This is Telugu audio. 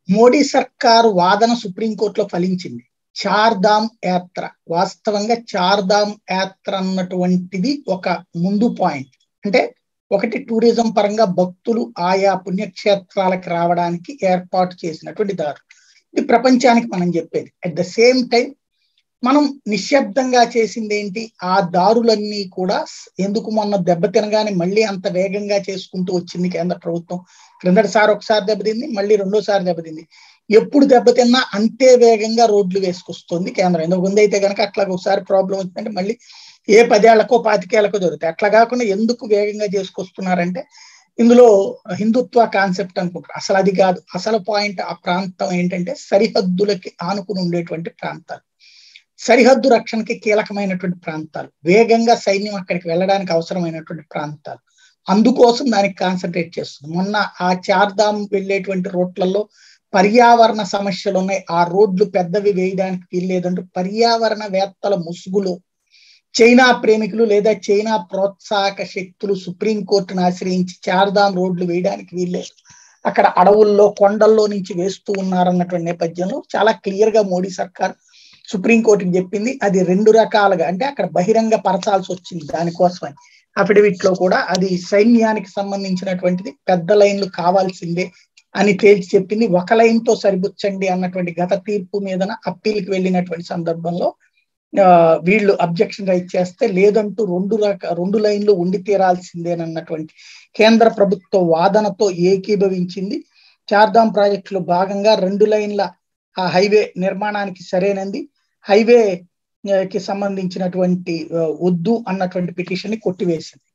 మోడీ సర్కారు వాదన సుప్రీంకోర్టులో ఫలించింది. చార్ధామ్ యాత్ర, వాస్తవంగా చార్ధామ్ యాత్ర అన్నటువంటిది ఒక ముందు పాయింట్. అంటే ఒకటి, టూరిజం పరంగా భక్తులు ఆయా పుణ్యక్షేత్రాలకు రావడానికి ఏర్పాటు చేసినటువంటి దారు. ఇది ప్రపంచానికి మనం చెప్పేది. అట్ ద సేమ్ టైం మనం నిశ్శబ్దంగా చేసింది ఏంటి, ఆ దారులన్నీ కూడా ఎందుకు మొన్న దెబ్బతినగానే మళ్ళీ అంత వేగంగా చేసుకుంటూ వచ్చింది కేంద్ర ప్రభుత్వం. క్రిందటిసారి ఒకసారి దెబ్బతింది, మళ్ళీ రెండోసారి దెబ్బతింది. ఎప్పుడు దెబ్బతిన్నా అంతే వేగంగా రోడ్లు వేసుకొస్తుంది కేంద్రం. ఎందుకు ముందు అయితే కనుక అట్లా ఒకసారి ప్రాబ్లం వచ్చిందంటే మళ్ళీ ఏ 10 ఏళ్లకో 25 ఏళ్లకో జరుగుతాయి. అట్లా కాకుండా ఎందుకు వేగంగా చేసుకొస్తున్నారంటే ఇందులో హిందుత్వ కాన్సెప్ట్ అనుకుంటారు. అసలు అది కాదు. అసలు పాయింట్ ఆ ప్రాంతం ఏంటంటే సరిహద్దులకి ఆనుకుని ఉండేటువంటి ప్రాంతాలు, సరిహద్దు రక్షణకి కీలకమైనటువంటి ప్రాంతాలు, వేగంగా సైన్యం అక్కడికి వెళ్ళడానికి అవసరమైనటువంటి ప్రాంతాలు. అందుకోసం దానికి కాన్సన్ట్రేట్ చేస్తుంది. మొన్న ఆ చార్ధామ్ వెళ్ళేటువంటి రోడ్లలో పర్యావరణ సమస్యలు ఉన్నాయి, ఆ రోడ్లు పెద్దవి వేయడానికి వీల్లేదంటూ పర్యావరణ వేత్తల ముసుగులో చైనా ప్రేమికులు లేదా చైనా ప్రోత్సాహక శక్తులు సుప్రీంకోర్టును ఆశ్రయించి చార్ధామ్ రోడ్లు వేయడానికి వీల్లేదు, అక్కడ అడవుల్లో కొండల్లో నుంచి వేస్తూ ఉన్నారన్నటువంటి నేపథ్యంలో చాలా క్లియర్ గా మోడీ సర్కార్ సుప్రీంకోర్టుకి చెప్పింది. అది 2 రకాలుగా, అంటే అక్కడ బహిరంగ పరచాల్సి వచ్చింది దానికోసమని. అఫిడవిట్ లో కూడా అది సైన్యానికి సంబంధించినటువంటిది, పెద్ద లైన్లు కావాల్సిందే అని తేల్చి చెప్పింది. ఒక లైన్ తో సరిపుచ్చండి అన్నటువంటి గత తీర్పు మీదన అప్పీల్కి వెళ్ళినటువంటి సందర్భంలో వీళ్ళు అబ్జెక్షన్ రైజ్ చేస్తే లేదంటూ 2 లైన్లు ఉండి తీరాల్సిందేనన్నటువంటి కేంద్ర ప్రభుత్వ వాదనతో ఏకీభవించింది. చార్ధామ్ ప్రాజెక్టులో భాగంగా 2 లైన్ల ఆ హైవే నిర్మాణానికి సరైనది, హైవే కి సంబంధించినటువంటి వద్దు అన్నటువంటి పిటిషన్ ని కొట్టివేసింది.